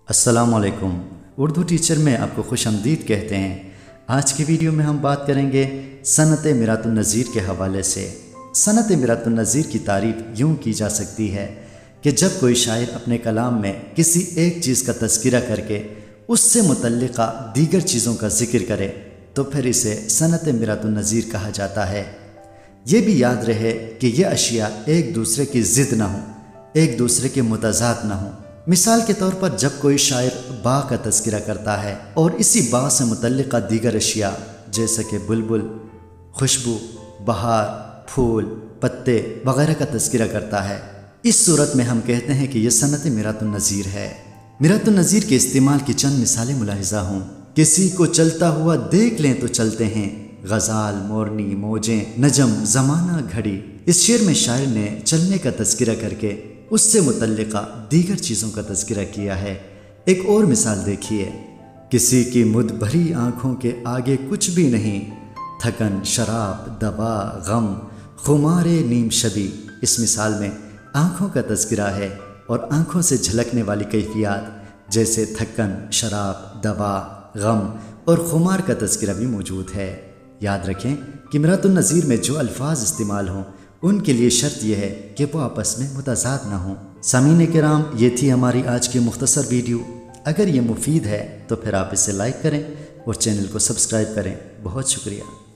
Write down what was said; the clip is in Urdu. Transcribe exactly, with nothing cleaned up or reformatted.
السلام علیکم۔ اردو ٹیچر میں آپ کو خوش آمدید کہتے ہیں۔ آج کی ویڈیو میں ہم بات کریں گے صنعت میرات النظیر کے حوالے سے۔ صنعت میرات النظیر کی تعریف یوں کی جا سکتی ہے کہ جب کوئی شاعر اپنے کلام میں کسی ایک چیز کا تذکرہ کر کے اس سے متعلقہ دیگر چیزوں کا ذکر کرے تو پھر اسے صنعت میرات النظیر کہا جاتا ہے۔ یہ بھی یاد رہے کہ یہ اشیاء ایک دوسرے کی ضد نہ ہوں، ایک دوسرے کے متضاد نہ ہوں۔ مثال کے طور پر جب کوئی شاعر باغ کا تذکرہ کرتا ہے اور اسی باغ سے متعلقہ دیگر اشیاء جیسے کہ بلبل، خوشبو، بہار، پھول، پتے وغیرہ کا تذکرہ کرتا ہے، اس صورت میں ہم کہتے ہیں کہ یہ صنعت میرات النظیر ہے۔ میرات النظیر کے استعمال کی چند مثالیں ملاحظہ ہوں۔ کسی کو چلتا ہوا دیکھ لیں تو چلتے ہیں، غزال، مورنی، موجیں، نجم، زمانہ، گھڑی۔ اس شعر میں شاعر نے چلنے کا تذکرہ کر کے اس سے متعلقہ دیگر چیزوں کا تذکرہ کیا ہے۔ ایک اور مثال دیکھیے، کسی کی مد بھری آنکھوں کے آگے کچھ بھی نہیں، تھکن، شراب، دوا، غم، خمار نیم شبی۔ اس مثال میں آنکھوں کا تذکرہ ہے اور آنکھوں سے جھلکنے والی کیفیات جیسے تھکن، شراب، دوا، غم اور خمار کا تذکرہ بھی موجود ہے۔ یاد رکھیں کہ میرات النظیر میں جو الفاظ استعمال ہوں ان کے لیے شرط یہ ہے کہ وہ آپس میں متضاد نہ ہوں۔ سامعین کرام، یہ تھی ہماری آج کی مختصر ویڈیو۔ اگر یہ مفید ہے تو پھر آپ اسے لائک کریں اور چینل کو سبسکرائب کریں۔ بہت شکریہ۔